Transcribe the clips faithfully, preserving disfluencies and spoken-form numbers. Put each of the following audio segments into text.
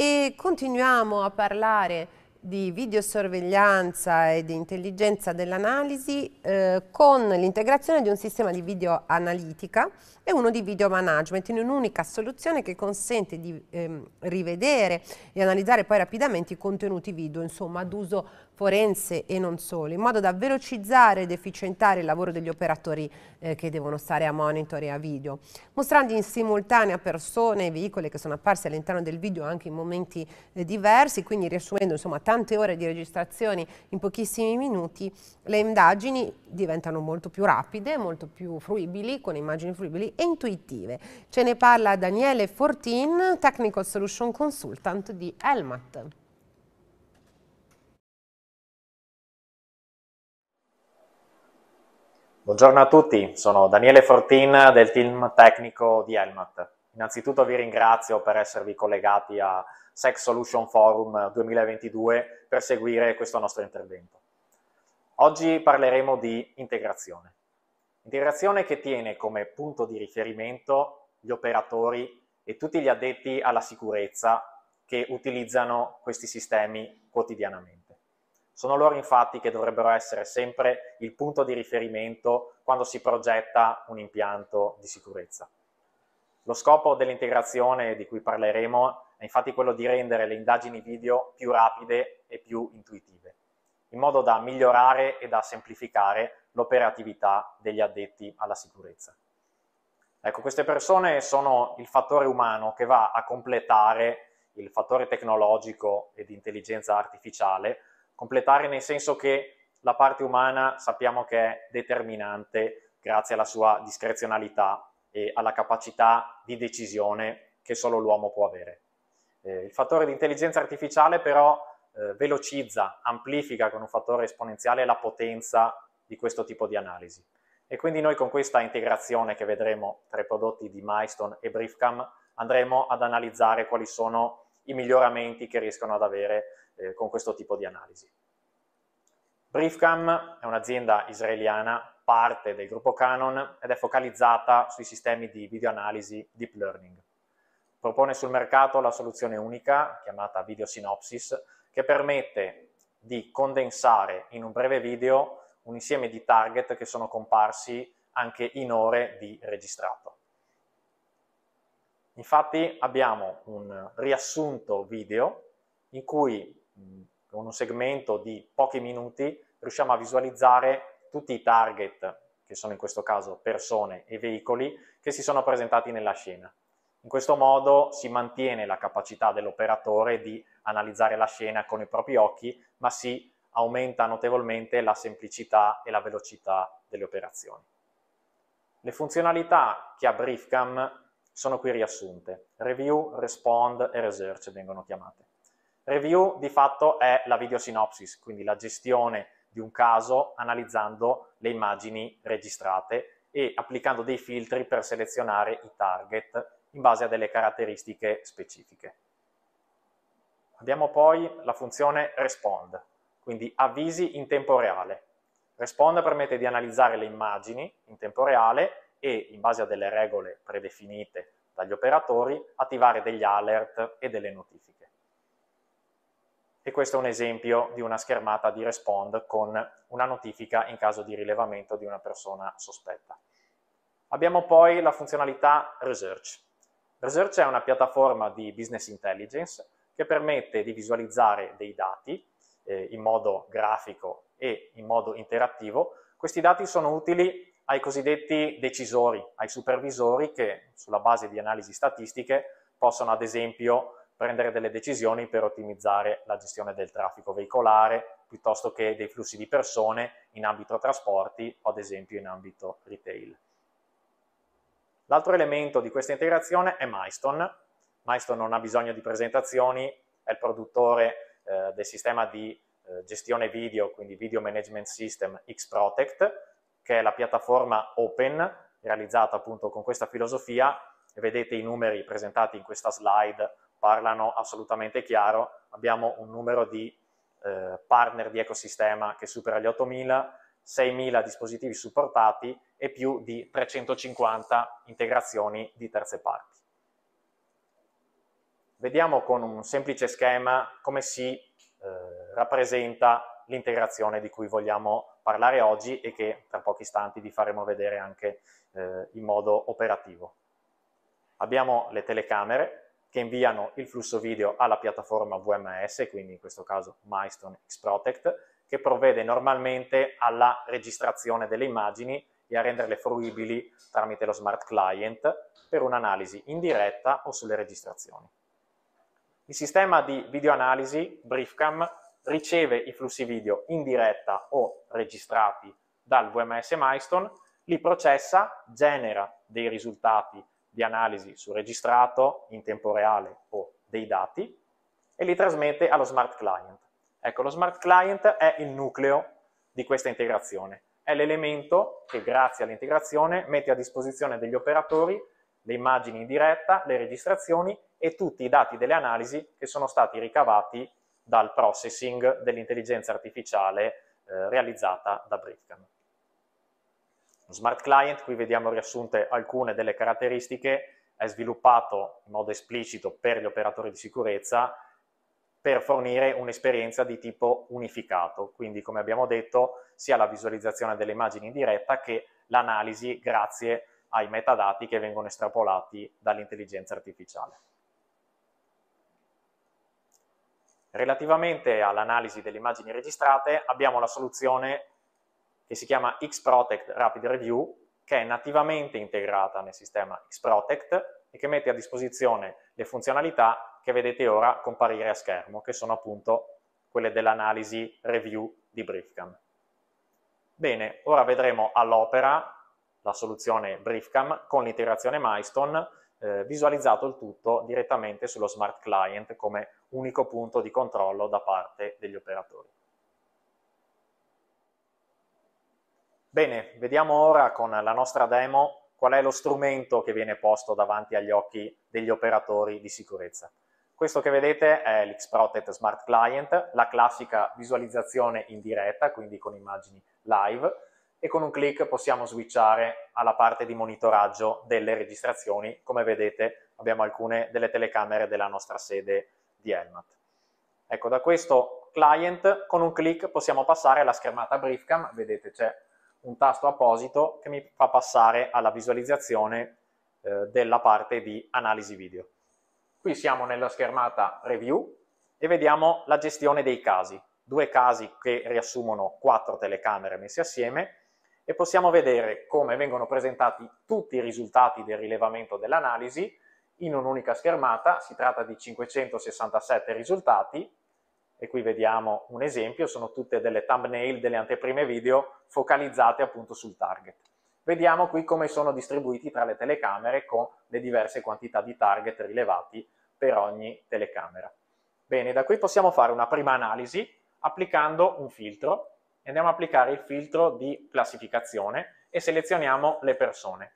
e continuiamo a parlare di videosorveglianza e di intelligenza dell'analisi eh, con l'integrazione di un sistema di video analitica e uno di video management in un'unica soluzione che consente di ehm, rivedere e analizzare poi rapidamente i contenuti video, insomma ad uso forense e non solo, in modo da velocizzare ed efficientare il lavoro degli operatori eh, che devono stare a monitor e a video, mostrando in simultanea persone e veicoli che sono apparsi all'interno del video anche in momenti eh, diversi, quindi riassumendo insomma tante ore di registrazioni in pochissimi minuti, le indagini diventano molto più rapide, molto più fruibili, con immagini fruibili e intuitive. Ce ne parla Daniele Fortin, Technical Solution Consultant di Elmat. Buongiorno a tutti, sono Daniele Fortin del team tecnico di Elmat. Innanzitutto vi ringrazio per esservi collegati a S E C Solution Forum duemilaventidue per seguire questo nostro intervento. Oggi parleremo di integrazione. Integrazione che tiene come punto di riferimento gli operatori e tutti gli addetti alla sicurezza che utilizzano questi sistemi quotidianamente. Sono loro infatti che dovrebbero essere sempre il punto di riferimento quando si progetta un impianto di sicurezza. Lo scopo dell'integrazione di cui parleremo è infatti quello di rendere le indagini video più rapide e più intuitive, in modo da migliorare e da semplificare l'operatività degli addetti alla sicurezza. Ecco, queste persone sono il fattore umano che va a completare il fattore tecnologico e di intelligenza artificiale, completare nel senso che la parte umana sappiamo che è determinante grazie alla sua discrezionalità e alla capacità di decisione che solo l'uomo può avere. Eh, il fattore di intelligenza artificiale però eh, velocizza, amplifica con un fattore esponenziale la potenza di questo tipo di analisi. E quindi noi con questa integrazione che vedremo tra i prodotti di Milestone e Briefcam andremo ad analizzare quali sono i miglioramenti che riescono ad avere eh, con questo tipo di analisi. Briefcam è un'azienda israeliana, parte del gruppo Canon ed è focalizzata sui sistemi di videoanalisi deep learning. Propone sul mercato la soluzione unica, chiamata Video Synopsis, che permette di condensare in un breve video un insieme di target che sono comparsi anche in ore di registrato. Infatti abbiamo un riassunto video in cui con un segmento di pochi minuti riusciamo a visualizzare tutti i target, che sono in questo caso persone e veicoli, che si sono presentati nella scena. In questo modo si mantiene la capacità dell'operatore di analizzare la scena con i propri occhi, ma si aumenta notevolmente la semplicità e la velocità delle operazioni. Le funzionalità che ha Briefcam sono qui riassunte. Review, Respond e Research vengono chiamate. Review di fatto è la videosinopsis, quindi la gestione di un caso analizzando le immagini registrate e applicando dei filtri per selezionare i target in base a delle caratteristiche specifiche. Abbiamo poi la funzione Respond, quindi avvisi in tempo reale. Respond permette di analizzare le immagini in tempo reale e, in base a delle regole predefinite dagli operatori, attivare degli alert e delle notifiche. E questo è un esempio di una schermata di Respond con una notifica in caso di rilevamento di una persona sospetta. Abbiamo poi la funzionalità Research. Research è una piattaforma di business intelligence che permette di visualizzare dei dati eh, in modo grafico e in modo interattivo. Questi dati sono utili ai cosiddetti decisori, ai supervisori che sulla base di analisi statistiche possono ad esempio prendere delle decisioni per ottimizzare la gestione del traffico veicolare piuttosto che dei flussi di persone in ambito trasporti o ad esempio in ambito retail. L'altro elemento di questa integrazione è Milestone. Milestone non ha bisogno di presentazioni, è il produttore eh, del sistema di eh, gestione video, quindi Video Management System X-Protect, che è la piattaforma open realizzata appunto con questa filosofia, e vedete i numeri presentati in questa slide parlano assolutamente chiaro. Abbiamo un numero di eh, partner di ecosistema che supera gli ottomila, seimila dispositivi supportati e più di trecentocinquanta integrazioni di terze parti. vediamo con un semplice schema come si eh, rappresenta l'integrazione di cui vogliamo parlare oggi e che tra pochi istanti vi faremo vedere anche eh, in modo operativo. Abbiamo le telecamere che inviano il flusso video alla piattaforma V M S, quindi in questo caso Milestone X-Protect, che provvede normalmente alla registrazione delle immagini e a renderle fruibili tramite lo smart client per un'analisi in diretta o sulle registrazioni. Il sistema di videoanalisi BriefCam riceve i flussi video in diretta o registrati dal V M S Milestone, li processa, genera dei risultati di analisi sul registrato in tempo reale o dei dati e li trasmette allo smart client. Ecco, lo smart client è il nucleo di questa integrazione, è l'elemento che grazie all'integrazione mette a disposizione degli operatori le immagini in diretta, le registrazioni e tutti i dati delle analisi che sono stati ricavati dal processing dell'intelligenza artificiale eh, realizzata da BriefCam. Lo smart client, qui vediamo riassunte alcune delle caratteristiche, è sviluppato in modo esplicito per gli operatori di sicurezza per fornire un'esperienza di tipo unificato, quindi come abbiamo detto sia la visualizzazione delle immagini in diretta che l'analisi grazie ai metadati che vengono estrapolati dall'intelligenza artificiale. Relativamente all'analisi delle immagini registrate abbiamo la soluzione che si chiama X-Protect Rapid Review, che è nativamente integrata nel sistema X-Protect e che mette a disposizione le funzionalità che vedete ora comparire a schermo, che sono appunto quelle dell'analisi review di BriefCam. Bene, ora vedremo all'opera la soluzione BriefCam con l'integrazione Milestone, eh, visualizzato il tutto direttamente sullo smart client come unico punto di controllo da parte degli operatori. Bene, vediamo ora con la nostra demo qual è lo strumento che viene posto davanti agli occhi degli operatori di sicurezza. Questo che vedete è l'X-Protect Smart Client, la classica visualizzazione in diretta, quindi con immagini live, e con un clic possiamo switchare alla parte di monitoraggio delle registrazioni. Come vedete abbiamo alcune delle telecamere della nostra sede di Elmat. Ecco, da questo client con un clic possiamo passare alla schermata BriefCam, vedete c'è un tasto apposito che mi fa passare alla visualizzazione eh, della parte di analisi video. Qui siamo nella schermata review e vediamo la gestione dei casi, due casi che riassumono quattro telecamere messe assieme e possiamo vedere come vengono presentati tutti i risultati del rilevamento dell'analisi in un'unica schermata. Si tratta di cinquecentosessantasette risultati e qui vediamo un esempio, sono tutte delle thumbnail, delle anteprime video focalizzate appunto sul target. Vediamo qui come sono distribuiti tra le telecamere con le diverse quantità di target rilevati per ogni telecamera. Bene, da qui possiamo fare una prima analisi applicando un filtro. Andiamo a applicare il filtro di classificazione e selezioniamo le persone.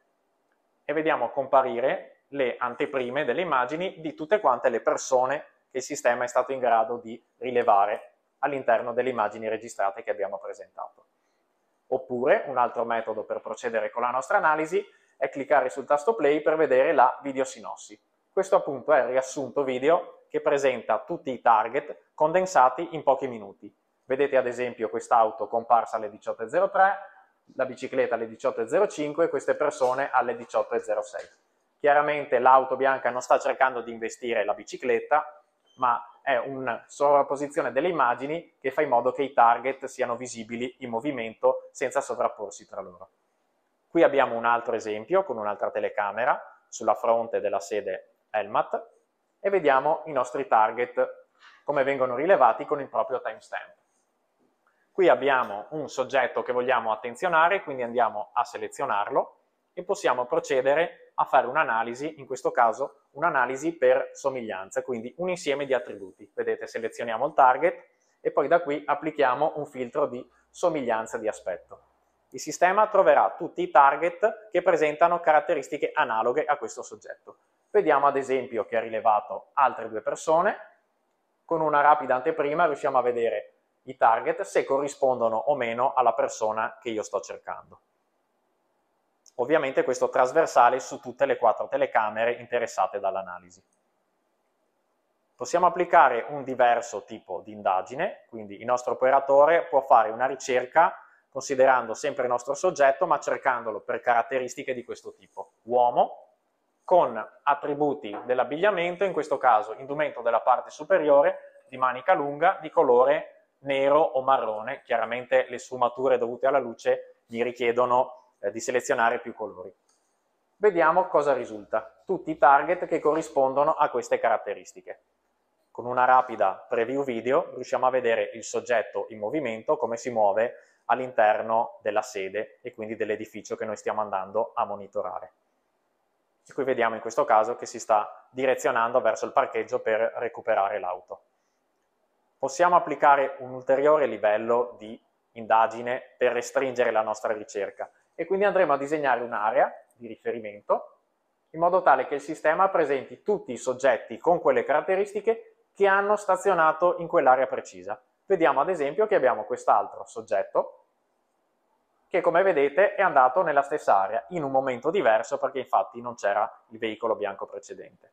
E vediamo comparire le anteprime delle immagini di tutte quante le persone che il sistema è stato in grado di rilevare all'interno delle immagini registrate che abbiamo presentato. Oppure, un altro metodo per procedere con la nostra analisi è cliccare sul tasto play per vedere la videosinossi. Questo appunto è il riassunto video che presenta tutti i target condensati in pochi minuti. Vedete ad esempio quest'auto comparsa alle diciotto e zero tre, la bicicletta alle diciotto e zero cinque e queste persone alle diciotto e zero sei. Chiaramente l'auto bianca non sta cercando di investire la bicicletta, ma è una sovrapposizione delle immagini che fa in modo che i target siano visibili in movimento senza sovrapporsi tra loro. Qui abbiamo un altro esempio con un'altra telecamera sulla fronte della sede Elmat e vediamo i nostri target come vengono rilevati con il proprio timestamp. Qui abbiamo un soggetto che vogliamo attenzionare, quindi andiamo a selezionarlo e possiamo procedere a fare un'analisi, in questo caso un'analisi per somiglianza, quindi un insieme di attributi. Vedete, selezioniamo il target e poi da qui applichiamo un filtro di somiglianza di aspetto. Il sistema troverà tutti i target che presentano caratteristiche analoghe a questo soggetto. Vediamo ad esempio che ha rilevato altre due persone. Con una rapida anteprima riusciamo a vedere i target se corrispondono o meno alla persona che io sto cercando. Ovviamente questo trasversale su tutte le quattro telecamere interessate dall'analisi. Possiamo applicare un diverso tipo di indagine, quindi il nostro operatore può fare una ricerca considerando sempre il nostro soggetto, ma cercandolo per caratteristiche di questo tipo. Uomo, con attributi dell'abbigliamento, in questo caso indumento della parte superiore, di manica lunga, di colore nero o marrone. Chiaramente le sfumature dovute alla luce gli richiedono eh, di selezionare più colori. Vediamo cosa risulta. Tutti i target che corrispondono a queste caratteristiche. Con una rapida preview video riusciamo a vedere il soggetto in movimento, come si muove all'interno della sede e quindi dell'edificio che noi stiamo andando a monitorare. E qui vediamo in questo caso che si sta direzionando verso il parcheggio per recuperare l'auto. Possiamo applicare un ulteriore livello di indagine per restringere la nostra ricerca e quindi andremo a disegnare un'area di riferimento in modo tale che il sistema presenti tutti i soggetti con quelle caratteristiche che hanno stazionato in quell'area precisa. Vediamo ad esempio che abbiamo quest'altro soggetto che, come vedete, è andato nella stessa area in un momento diverso perché infatti non c'era il veicolo bianco precedente.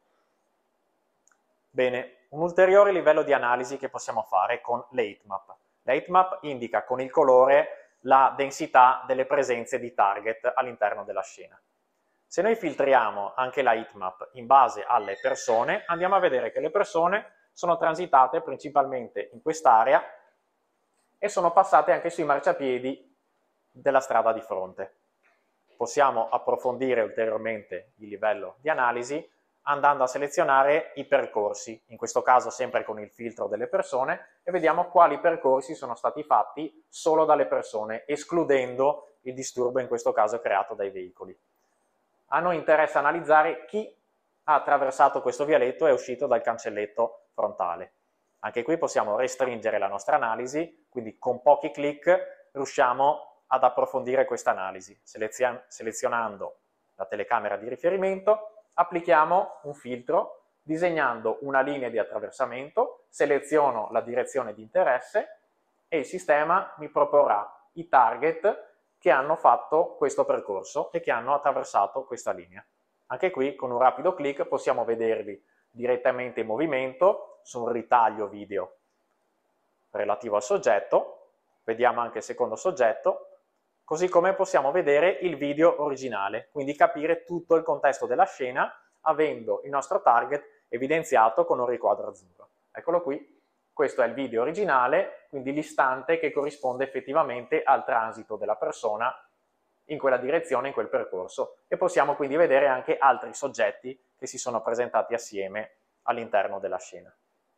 Bene, un ulteriore livello di analisi che possiamo fare con l'heatmap. L'heatmap indica con il colore la densità delle presenze di target all'interno della scena. Se noi filtriamo anche la heatmap in base alle persone, andiamo a vedere che le persone sono transitate principalmente in quest'area e sono passate anche sui marciapiedi della strada di fronte. Possiamo approfondire ulteriormente il livello di analisi andando a selezionare i percorsi, in questo caso sempre con il filtro delle persone, e vediamo quali percorsi sono stati fatti solo dalle persone, escludendo il disturbo in questo caso creato dai veicoli. A noi interessa analizzare chi ha attraversato questo vialetto e è uscito dal cancelletto frontale. Anche qui possiamo restringere la nostra analisi, quindi con pochi clic riusciamo ad approfondire questa analisi. Selezion- selezionando la telecamera di riferimento, applichiamo un filtro, disegnando una linea di attraversamento, seleziono la direzione di interesse e il sistema mi proporrà i target che hanno fatto questo percorso e che hanno attraversato questa linea. Anche qui con un rapido clic possiamo vederli direttamente in movimento su un ritaglio video relativo al soggetto, vediamo anche il secondo soggetto, così come possiamo vedere il video originale, quindi capire tutto il contesto della scena avendo il nostro target evidenziato con un riquadro azzurro. Eccolo qui, questo è il video originale, quindi l'istante che corrisponde effettivamente al transito della persona in quella direzione, in quel percorso, e possiamo quindi vedere anche altri soggetti che si sono presentati assieme all'interno della scena.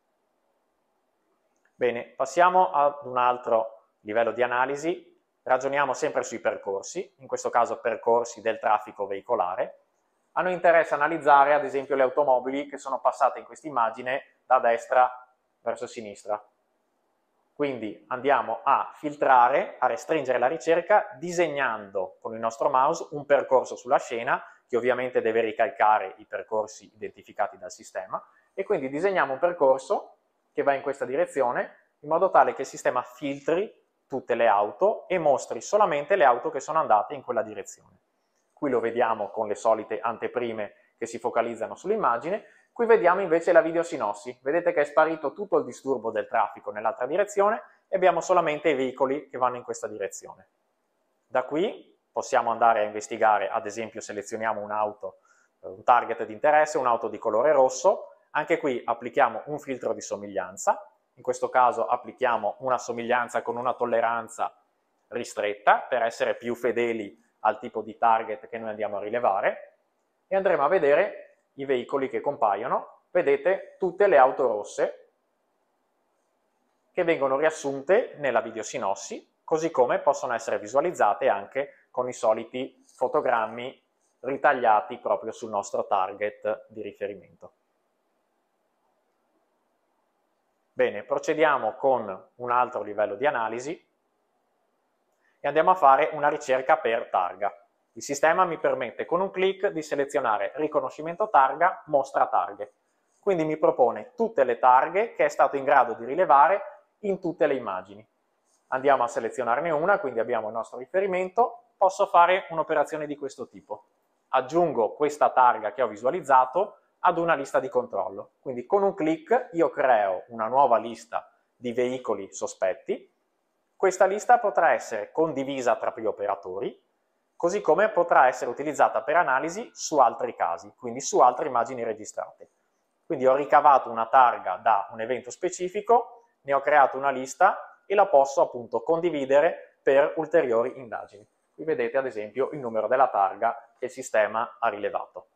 Bene, passiamo ad un altro livello di analisi, ragioniamo sempre sui percorsi, in questo caso percorsi del traffico veicolare. A noi interessa analizzare ad esempio le automobili che sono passate in questa immagine da destra verso sinistra. Quindi andiamo a filtrare, a restringere la ricerca disegnando con il nostro mouse un percorso sulla scena che ovviamente deve ricalcare i percorsi identificati dal sistema e quindi disegniamo un percorso che va in questa direzione in modo tale che il sistema filtri tutte le auto e mostri solamente le auto che sono andate in quella direzione. Qui lo vediamo con le solite anteprime che si focalizzano sull'immagine. Qui vediamo invece la videosinossi, vedete che è sparito tutto il disturbo del traffico nell'altra direzione e abbiamo solamente i veicoli che vanno in questa direzione. Da qui possiamo andare a investigare, ad esempio selezioniamo un'auto, un target di interesse, un'auto di colore rosso, anche qui applichiamo un filtro di somiglianza, in questo caso applichiamo una somiglianza con una tolleranza ristretta per essere più fedeli al tipo di target che noi andiamo a rilevare e andremo a vedere i veicoli che compaiono, vedete tutte le auto rosse che vengono riassunte nella videosinossi, così come possono essere visualizzate anche con i soliti fotogrammi ritagliati proprio sul nostro target di riferimento. Bene, procediamo con un altro livello di analisi e andiamo a fare una ricerca per targa. Il sistema mi permette con un clic di selezionare riconoscimento targa, mostra targhe. Quindi mi propone tutte le targhe che è stato in grado di rilevare in tutte le immagini. Andiamo a selezionarne una, quindi abbiamo il nostro riferimento. Posso fare un'operazione di questo tipo. Aggiungo questa targa che ho visualizzato ad una lista di controllo. Quindi con un clic io creo una nuova lista di veicoli sospetti. Questa lista potrà essere condivisa tra più operatori, così come potrà essere utilizzata per analisi su altri casi, quindi su altre immagini registrate. Quindi ho ricavato una targa da un evento specifico, ne ho creato una lista e la posso appunto condividere per ulteriori indagini. Qui vedete ad esempio il numero della targa che il sistema ha rilevato.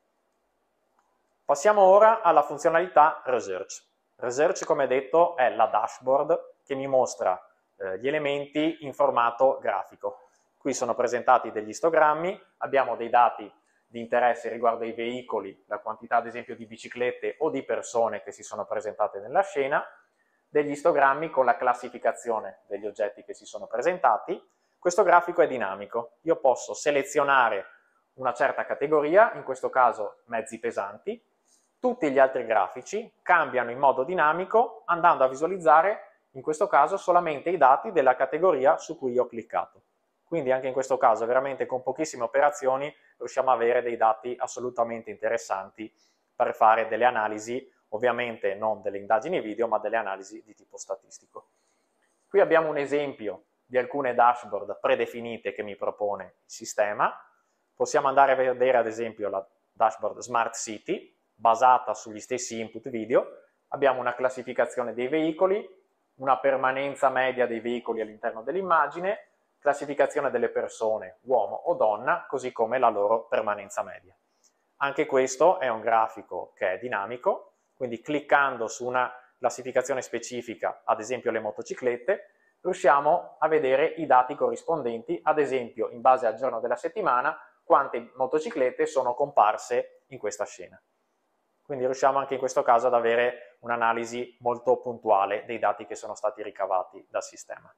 Passiamo ora alla funzionalità Research. Research, come detto, è la dashboard che mi mostra eh, gli elementi in formato grafico. Qui sono presentati degli istogrammi, abbiamo dei dati di interesse riguardo ai veicoli, la quantità ad esempio di biciclette o di persone che si sono presentate nella scena, degli istogrammi con la classificazione degli oggetti che si sono presentati. Questo grafico è dinamico, io posso selezionare una certa categoria, in questo caso mezzi pesanti, tutti gli altri grafici cambiano in modo dinamico andando a visualizzare in questo caso solamente i dati della categoria su cui ho cliccato. Quindi anche in questo caso veramente con pochissime operazioni riusciamo a avere dei dati assolutamente interessanti per fare delle analisi, ovviamente non delle indagini video, ma delle analisi di tipo statistico. Qui abbiamo un esempio di alcune dashboard predefinite che mi propone il sistema. Possiamo andare a vedere ad esempio la dashboard Smart City, basata sugli stessi input video. Abbiamo una classificazione dei veicoli, una permanenza media dei veicoli all'interno dell'immagine, classificazione delle persone, uomo o donna, così come la loro permanenza media. Anche questo è un grafico che è dinamico, quindi cliccando su una classificazione specifica, ad esempio le motociclette, riusciamo a vedere i dati corrispondenti, ad esempio in base al giorno della settimana, quante motociclette sono comparse in questa scena. Quindi riusciamo anche in questo caso ad avere un'analisi molto puntuale dei dati che sono stati ricavati dal sistema.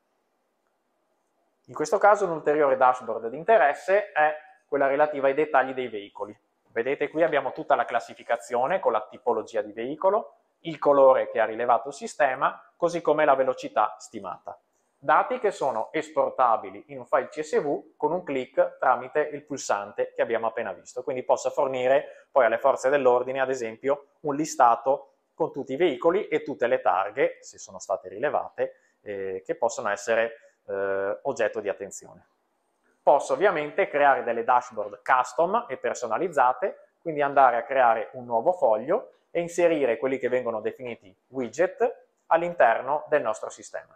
In questo caso un ulteriore dashboard di interesse è quella relativa ai dettagli dei veicoli. Vedete qui abbiamo tutta la classificazione con la tipologia di veicolo, il colore che ha rilevato il sistema, così come la velocità stimata. Dati che sono esportabili in un file C S V con un clic tramite il pulsante che abbiamo appena visto. Quindi posso fornire poi alle forze dell'ordine, ad esempio, un listato con tutti i veicoli e tutte le targhe, se sono state rilevate, eh, che possono essere Eh, oggetto di attenzione. Posso ovviamente creare delle dashboard custom e personalizzate, quindi andare a creare un nuovo foglio e inserire quelli che vengono definiti widget all'interno del nostro sistema.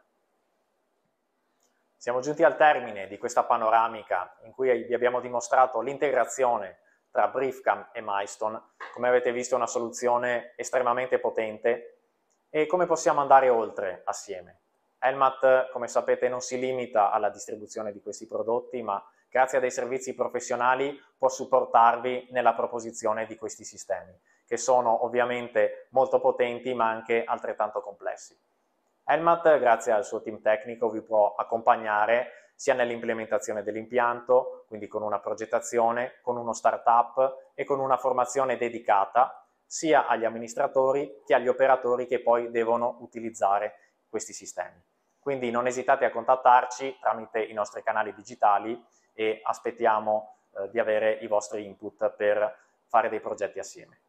Siamo giunti al termine di questa panoramica in cui vi abbiamo dimostrato l'integrazione tra Briefcam e Milestone. Come avete visto è una soluzione estremamente potente e come possiamo andare oltre assieme. Elmat, come sapete, non si limita alla distribuzione di questi prodotti, ma grazie a dei servizi professionali può supportarvi nella proposizione di questi sistemi, che sono ovviamente molto potenti ma anche altrettanto complessi. Elmat, grazie al suo team tecnico, vi può accompagnare sia nell'implementazione dell'impianto, quindi con una progettazione, con uno startup e con una formazione dedicata sia agli amministratori che agli operatori che poi devono utilizzare questi sistemi. Quindi non esitate a contattarci tramite i nostri canali digitali e aspettiamo eh, di avere i vostri input per fare dei progetti assieme.